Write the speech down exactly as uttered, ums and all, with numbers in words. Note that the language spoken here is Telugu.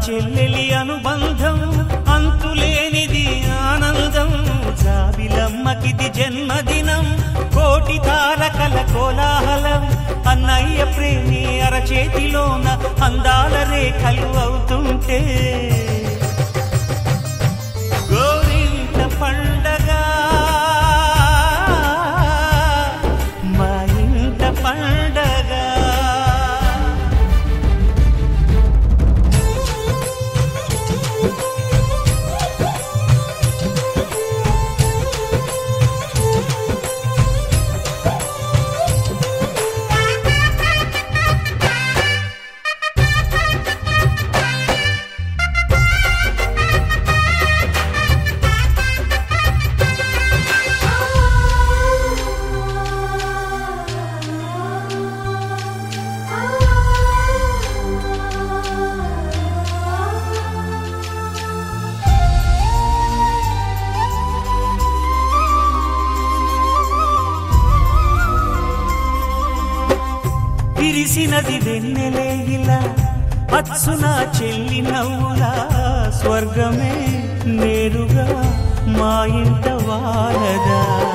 చెల్లెలి అనుబంధం అంతులేనిది ఆనందం జాబిలమ్మకిది జన్మదినం కోటి తారకల కోలాహలం అన్నయ్య ప్రేమి అరచేతిలోన అందాల రేఖలు అవుతుంటే గోరింట పండగ మా ఇంట పండగ విరిసినది వెన్నెలే ఇలా అచ్చున చెల్లి నవ్వులా స్వర్గమే నేరుగా మా ఇంట వాలదా